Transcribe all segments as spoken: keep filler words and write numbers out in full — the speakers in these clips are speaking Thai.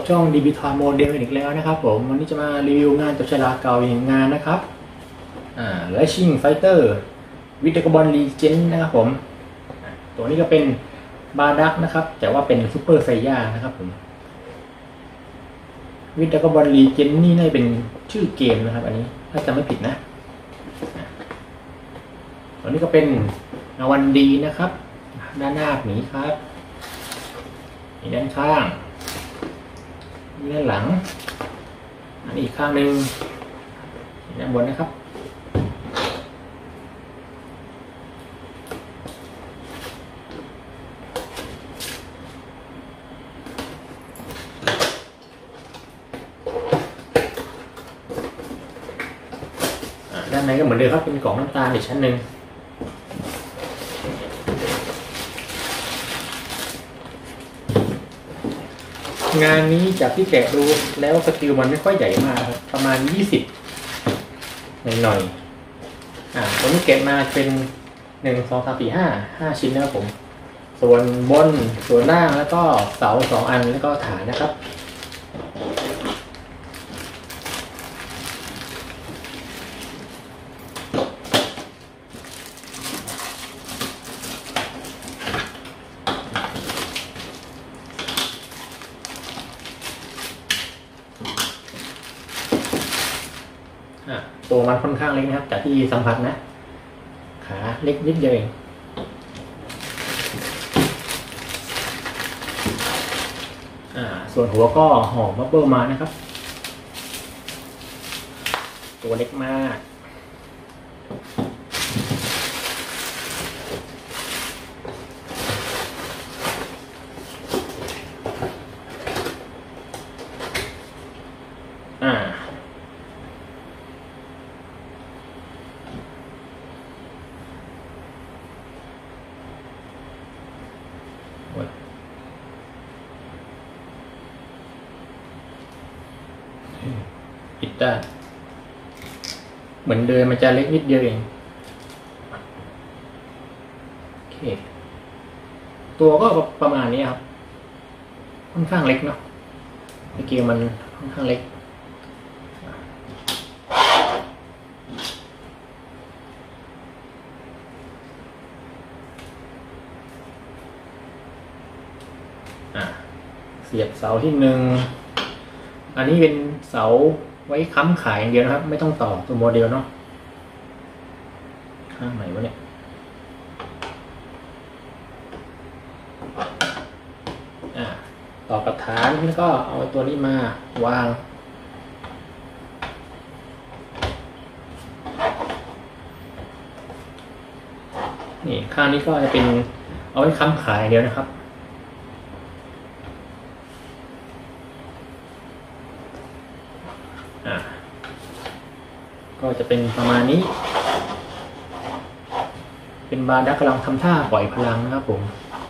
ช่อง ดี บี Toy Model อีกแล้วนะครับผมวันนี้จะมารีวิวงานจับฉลากเก่าอีกงานนะครับอ่า Racing Fighter with Dragon Legend นะครับผมตัวนี้ก็เป็นบาดักนะครับแต่ว่าเป็นซูเปอร์ไซย่านะครับผม with Dragon Legend นี่น่าจะเป็นชื่อเกมนะครับอันนี้ถ้าจำไม่ผิดนะตัวนี้ก็เป็นนาวันดีนะครับด้านหน้าหมีครับมีด้านข้างมีด้านหลังอันนี้อีกข้างหนึ่งด้านบนนะครับด้านในก็เหมือนเดิมครับเป็นกล่องน้ำตาลอีกชั้นหนึ่งงานนี้จากที่แกะดูแล้วสกิลมันไม่ค่อยใหญ่มากครับประมาณยี่สิบหน่อยๆอ่าตัวนี้แกะมาเป็นหนึ่งสองสามสี่ห้าห้าชิ้นนะครับผมส่วนบนส่วนล่างแล้วก็เสาสองอันแล้วก็ฐานนะครับตัวมันค่อนข้างเล็กนะครับจากที่สัมผัสนะขาเล็กนิดเดียวเองอ่าส่วนหัวก็ห่อบับเบิ้ลมานะครับตัวเล็กมากอ่าปิดได้เหมือนเดิมมันจะเล็กนิดเดียวเองโอเคตัวก็ประมาณนี้ครับค่อนข้างเล็กเนาะไอเกมมันค่อนข้างเล็กเสียบเสาที่หนึ่งอันนี้เป็นเสาไว้ค้ำขายอย่างเดียวนะครับไม่ต้องต่อตัวโมเดลเนาะข้างไหนวะเนี่ยอ่าต่อกับฐานแล้วก็เอาตัวนี้มาวางนี่ข้างนี้ก็จะเป็นเอาไว้ค้ำขายอย่างเดียวนะครับก็จะเป็นประมาณนี้เป็นบาดักกำลังทำท่าปล่อยพลังนะครับผม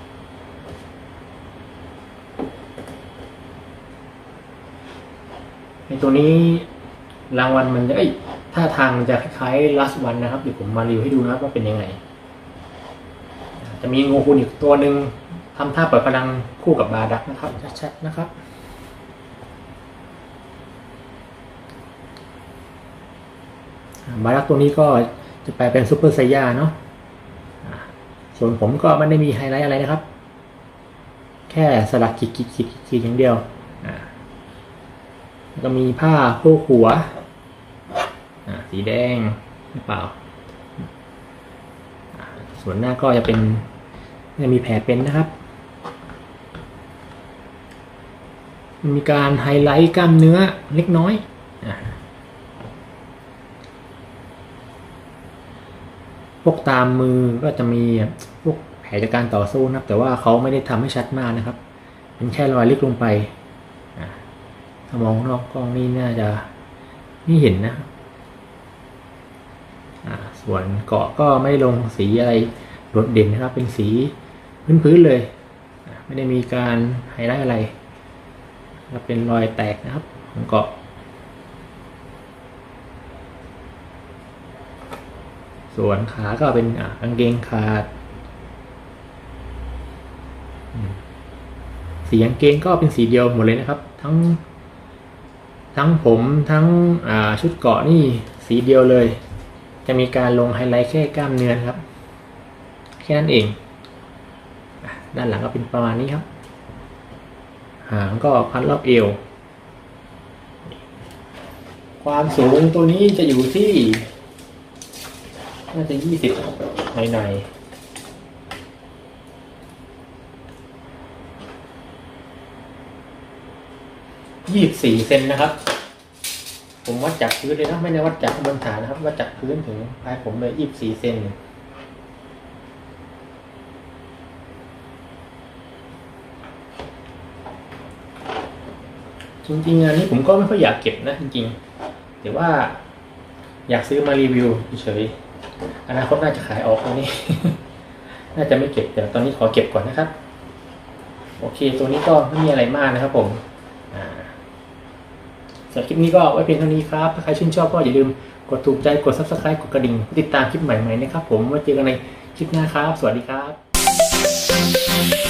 ในตัวนี้รางวัลมันจะเอ้ยท่าทางมันจะคล้ายๆ last one นะครับเดี๋ยวผมมารีวิวให้ดูนะครับว่าเป็นยังไงจะมีงูคุณอีกตัวหนึ่งทำท่าปล่อยพลังคู่กับบาดักนะครับชัดๆนะครับบาดักตัวนี้ก็จะแปลเป็นซูเปอร์ไซย่าเนาะส่วนผมก็ไม่ได้มีไฮไลท์อะไรนะครับแค่สลักขีดขีดขีดขีดอย่างเดียวแล้วก็มีผ้าโพกหัวสีแดงหรือเปล่าส่วนหน้าก็จะเป็นจะมีแผลเป็นนะครับมีการไฮไลท์กล้ามเนื้อเล็กน้อยพวกตามมือก็จะมีพวกแผลจากการต่อสู้นะครับแต่ว่าเขาไม่ได้ทำให้ชัดมากนะครับเป็นแค่รอยเล็กลงไปถ้ามองนอกกล้องนี่น่าจะไม่เห็นนะส่วนเกาะก็ไม่ลงสีอะไรโดดเด่นนะครับเป็นสีพื้นๆเลยไม่ได้มีการไฮไลท์อะไรก็เป็นรอยแตกนะครับของเกาะ ส่วนขาก็เป็นกางเกงขาดสีกางเกงก็เป็นสีเดียวหมดเลยนะครับ ทั้งทั้งผมทั้งชุดเกราะนี่สีเดียวเลยจะมีการลงไฮไลท์แค่กล้ามเนื้อครับแค่นั้นเองด้านหลังก็เป็นประมาณนี้ครับหางก็พันรอบเอวความสูงตัวนี้จะอยู่ที่น่าจะยี่สิบหน่อยๆยี่สิบสี่เซนนะครับผมวัดจากพื้นเลยนะไม่ได้วัดจากบนฐานนะครับวัดจากพื้นถึงปลายผมเลยยี่สิบสี่เซนจริงๆอันนี้ผมก็ไม่ค่อยอยากเก็บนะจริงๆแต่ว่าอยากซื้อมารีวิวเฉยอนาคตน่าจะขายออกตรงนี้ น่าจะไม่เก็บแต่ตอนนี้ขอเก็บก่อนนะครับโอเคตัวนี้ก็ไม่มีอะไรมากนะครับผมสำหรับคลิปนี้ก็ไว้เพียงเท่านี้ครับถ้าใครชื่นชอบก็อย่าลืมกดถูกใจกด ซับสไครบ์ กดกระดิ่งติดตามคลิปใหม่ๆนะครับผมไว้เจอกันในคลิปหน้าครับสวัสดีครับ